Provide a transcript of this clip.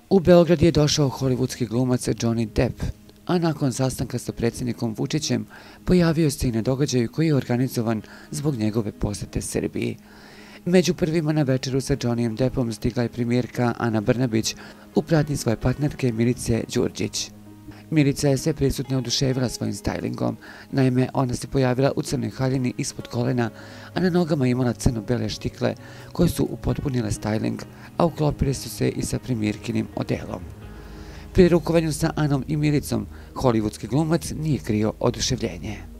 U Beograd je došao hollywoodski glumac Johnny Depp, a nakon sastanka sa predsjednikom Vučićem pojavio se i na događaju koji je organizovan zbog njegove posete Srbiji. Među prvima na večeru sa Johnnyem Deppom stigla je premijerka Ana Brnabić u pratnji svoje partnerke Milice Đurđić. Milica je sve prisutne oduševila svojim stajlingom. Naime, ona se pojavila u crnoj haljini ispod kolena, a na nogama imala crno-bele štikle koje su upotpunile stajling, a uklopile su se i sa premijerkinim odelom. Pri rukovanju sa Anom i Milicom, hollywoodski glumac nije krio oduševljenje.